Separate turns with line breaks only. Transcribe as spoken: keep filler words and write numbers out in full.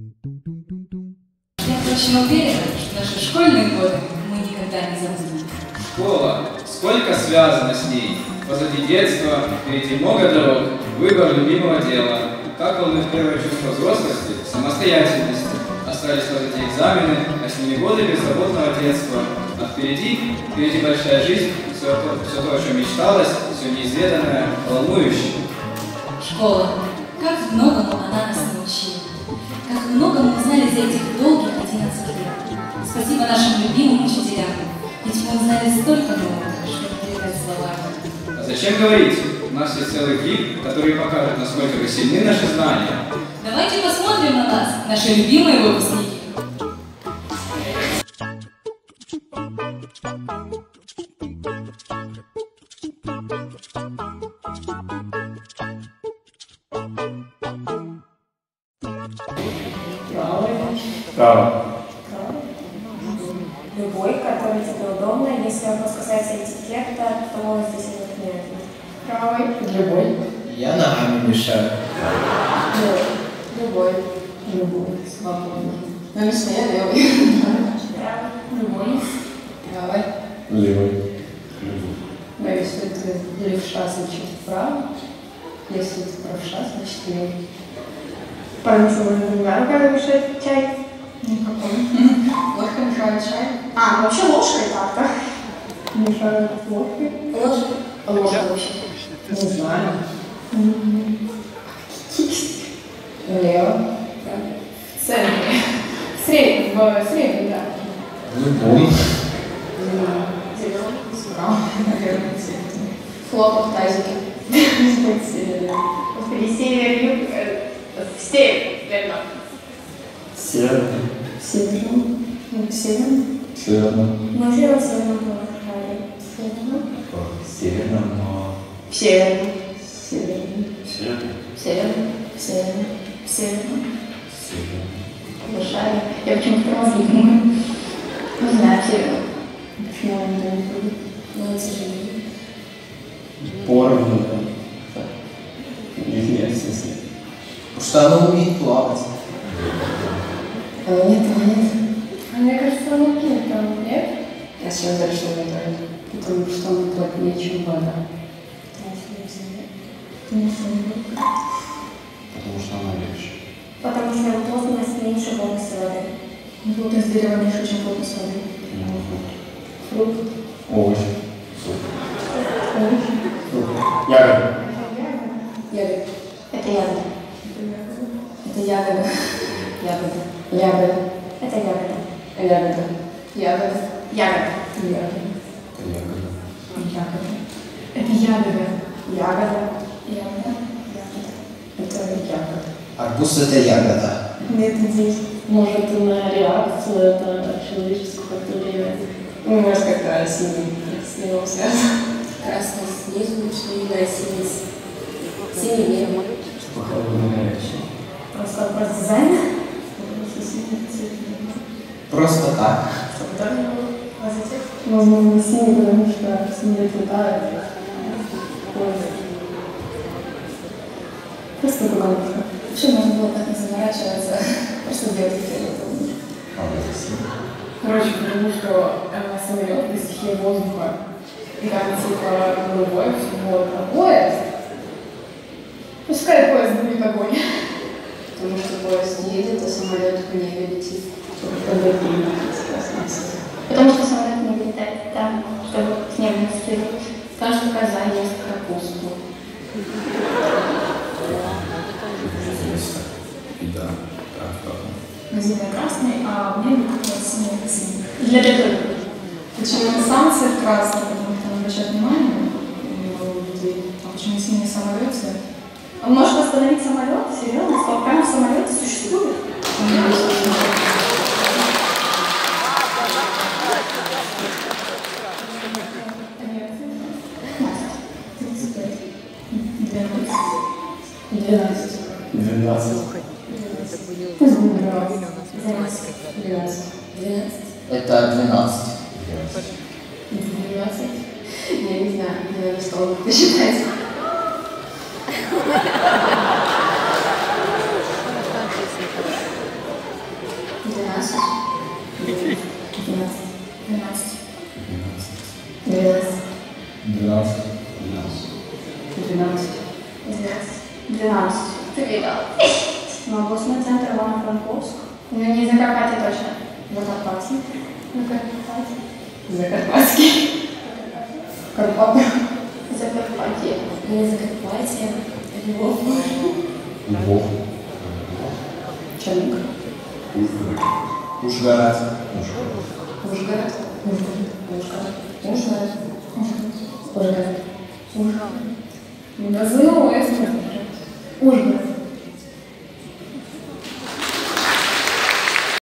Я точно уверена, что наши школьные годы мы никогда не забудем.
Школа. Сколько связано с ней? Позади детства, впереди много дорог, выбор любимого дела. Как волнует первое чувство взрослости, самостоятельности. Остались позади экзамены, а с ними годы беззаботного детства. А впереди, впереди большая жизнь, все то, все то, о чем мечталось, все неизведанное, волнующее.
Школа. Как многому она нас научила. Как много мы узнали за этих долгих одиннадцать лет. Спасибо нашим любимым учителям. Ведь мы узнали столько нового, что не передать словами.
А зачем говорить? У нас есть целый клип, который покажет, насколько вы сильны наши знания.
Давайте посмотрим на нас, наши любимые выпускники.
Право.
Любой, который тебе удобно. Если вопрос касается этикета, то здесь это не правый.
Любой.
Я ногами мешаю.
Любой. Любой. Свободно. Но лично я левый.
Любой.
Правый.
Левый.
Но если ты левша, значит право. Если ты правша, значит левый.
По-моему, двумя руками мешать чай.
Никакой. Ложкой мешают чай.
А, ну вообще ложкой так-то.
Мешают ложкой.
Ложкой.
Ложкой вообще. Не знаю. Лево.
В центре. В среднем, в среднем, да.
Любой.
Зеленый.
Справа. Наверное, флопок тазики.
Господи, север, юг, север.
Северный.
Северным. Северным.
Северным.
Мы уже в северном положении.
Северным.
Северным, но...
Северным. Северным.
Северным.
Северным. Северным.
Северном.
Северным.
Лошари. Я почему-то тормозу думаю. Не знаю, северным. Почему он не будет? Ну, это же
Поровну. Нет, в смысле. Потому что она умеет плавать.
А нет, а нет.
А мне кажется, он укинет там, нет?
Я сейчас дальше не знаю. Потому что он плотнее, чем вода.
Потому что она легче.
Потому что плотность меньше плотности воды.
Плотность дерева меньше, чем плотность воды. Фрукт.
Овощ.
Овощ.
Ягода.
Ягода. Это ягода. Это ягода. Ягода. Ягода.
Это ягода.
Ягода. Ягода.
Ягода.
Ягода.
Ягода.
Ягода. Это ягода. Ягода.
Ягода.
Это ягода.
Арбуз — это ягода.
Нет, здесь. Может, на реакцию это человеческого фактория. Ну, может, как-то синий с него связано.
Красный снизу, начали, синий, синий мир.
Похоже на горячее.
Просто вопрос дизайна.
Просто так.
Чтобы тоже был позитив.
Возможно, синий, потому что синий летает. Просто погонка.
Вообще можно было так не заморачиваться, просто делать фиолетовый.
Короче, потому что э, самолет — это стихия воздуха. И там типа голубой, вот, а поезд. Пускай поезд будет огонь.
Потому что поезд едет, а самолет в небе летит.
Потому что самолет не летает там, чтобы с ним не стрелять.
Каждый коза ест капусту.
Да, так,
Зеленый красный, а в небе синий синий.
Для этого. Почему сам цвет красный, потому что обращать внимание у людей. А почему синий самолет цвет?
Он может остановить самолет? Серьезно? Столками в самолете существует?
Двенадцать.
Двенадцать.
Пусть будет двенадцать. Двенадцать.
Двенадцать.
Это двенадцать.
Двенадцать. Я не знаю, я не стала как-то считать.
двенадцать.
Двенадцать.
Двенадцать.
Двенадцать.
Двенадцать.
Двенадцать.
Двенадцать.
Двенадцать.
Ты видал?
Ну, областной центр Ивано-Франковск.
Ну, не Закарпатье точно.
Закарпатье.
Закарпатье.
Закарпатский. Карпаты.
Закарпатье.
Не Закарпатье. Львов.
Львов.
Челнок.
Ужгород.
Ужгород.
Ужгород.
Ужгород. Ужгород.
Назовем его, если
Ужгород.